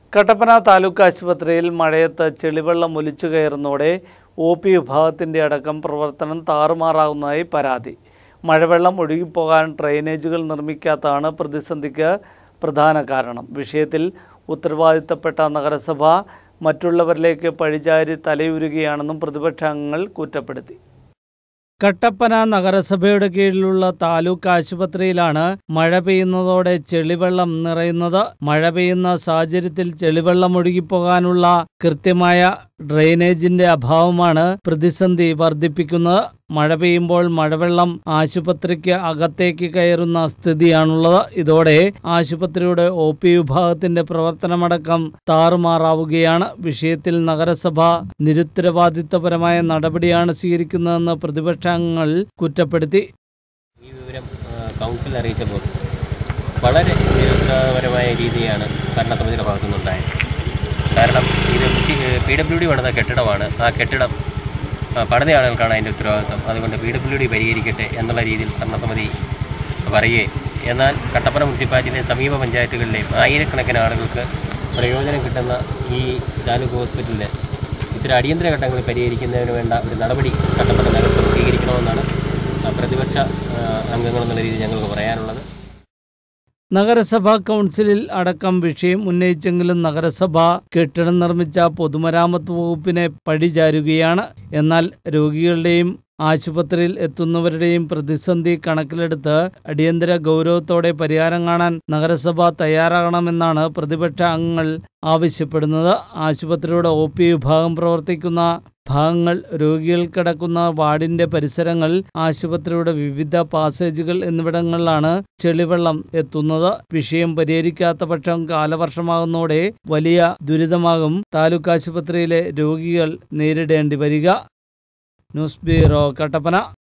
കട്ടപ്പന താലൂക്ക് ആശുപത്രിയിൽ മഴയത്ത് ചെളിവെള്ളം ഒലിച്ചു കയറുന്നതോടെ ഒ.പി. വിഭാഗത്തിൻ്റെ അടക്കം പ്രവർത്തനം താറുമാറാകുന്നതായി പരാതി. മഴവെള്ളം ഒഴുകിപ്പോകാൻ ഡ്രെയിനേജുകൾ നിർമ്മിക്കാത്തതാണ് പ്രതിസന്ധിക്ക് പ്രധാന കാരണം. വിഷയത്തിൽ ഉത്തരവാദിത്തപ്പെട്ട നഗരസഭ മറ്റുള്ളവരിലേക്ക് പഴിചാരി തലയൂരുകയാണെന്നും പ്രതിപക്ഷാംഗങ്ങൾ കുറ്റപ്പെടുത്തി. കട്ടപ്പന നഗരസഭയുടെ കീഴിലുള്ള താലൂക്ക് ആശുപത്രിയിലാണ് മഴ പെയ്യുന്നതോടെ ചെളിവെള്ളം നിറയുന്നത്. മഴ പെയ്യുന്ന സാഹചര്യത്തിൽ ചെളിവെള്ളം ഒഴുകിപ്പോകാനുള്ള കൃത്യമായ ഡ്രെയിനേജിന്റെ അഭാവമാണ് പ്രതിസന്ധി വർദ്ധിപ്പിക്കുന്നത്. മഴ പെയ്യുമ്പോൾ മഴവെള്ളം ആശുപത്രിക്ക് അകത്തേക്ക് കയറുന്ന സ്ഥിതിയാണുള്ളത്. ഇതോടെ ആശുപത്രിയുടെ ഒ.പി. വിഭാഗത്തിന്റെ പ്രവർത്തനമടക്കം താറുമാറാവുകയാണ്. വിഷയത്തിൽ നഗരസഭ നിരുത്തരവാദിത്തപരമായ നടപടിയാണ് സ്വീകരിക്കുന്നതെന്ന് പ്രതിപക്ഷാംഗങ്ങൾ കുറ്റപ്പെടുത്തി. ഈ വിവരം കൗൺസിൽ അറിയിച്ചപ്പോൾ വളരെ നിരുത്തരപരമായ രീതിയാണ് ഭരണസമിതിയുടെ ഭാഗത്തുനിന്നുണ്ടായത്. കാരണം ഇത് PWD പണിത കെട്ടിടമാണ്. ആ കെട്ടിടം പണിത ആളുകൾക്കാണ് അതിൻ്റെ ഉത്തരവാദിത്വം. അതുകൊണ്ട് PWD പരിഹരിക്കട്ടെ എന്നുള്ള രീതിയിൽ ഭരണസമിതി പറയുകയും, എന്നാൽ കട്ടപ്പന മുനിസിപ്പാലിറ്റിയിലെ സമീപ പഞ്ചായത്തുകളിലെയും ആയിരക്കണക്കിന് ആളുകൾക്ക് പ്രയോജനം കിട്ടുന്ന ഈ താലൂക്ക് ഹോസ്പിറ്റലിൽ ഇത്തരം അടിയന്തര ഘട്ടങ്ങൾ പരിഹരിക്കുന്നതിന് വേണ്ട ഒരു നടപടി കട്ടപ്പന നഗരസഭ സ്വീകരിക്കണമെന്നാണ് പ്രതിപക്ഷ അംഗങ്ങളെന്നുള്ള രീതിയിൽ ഞങ്ങൾക്ക് പറയാനുള്ളത്. നഗരസഭാ കൗൺസിലിൽ അടക്കം വിഷയം ഉന്നയിച്ചെങ്കിലും നഗരസഭ കെട്ടിടം നിർമ്മിച്ച പൊതുമരാമത്ത് വകുപ്പിനെ പഴിചാരുകയാണ്. എന്നാൽ രോഗികളുടെയും ആശുപത്രിയിൽ എത്തുന്നവരുടെയും പ്രതിസന്ധി കണക്കിലെടുത്ത് അടിയന്തര ഗൗരവത്തോടെ പരിഹാരം കാണാൻ നഗരസഭ തയ്യാറാകണമെന്നാണ് പ്രതിപക്ഷ അംഗങ്ങൾ ആവശ്യപ്പെടുന്നത്. ആശുപത്രിയുടെ ഒ.പി. വിഭാഗം പ്രവർത്തിക്കുന്ന ഭാഗങ്ങൾ, രോഗികൾ കിടക്കുന്ന വാർഡിന്റെ പരിസരങ്ങൾ, ആശുപത്രിയുടെ വിവിധ പാസേജുകൾ എന്നിവിടങ്ങളിലാണ് ചെളിവെള്ളം എത്തുന്നത്. വിഷയം പരിഹരിക്കാത്ത പക്ഷം കാലവർഷമാകുന്നതോടെ വലിയ ദുരിതമാകും താലൂക്ക് ആശുപത്രിയിലെ രോഗികൾ നേരിടേണ്ടി വരിക. News bureau, Kattappana.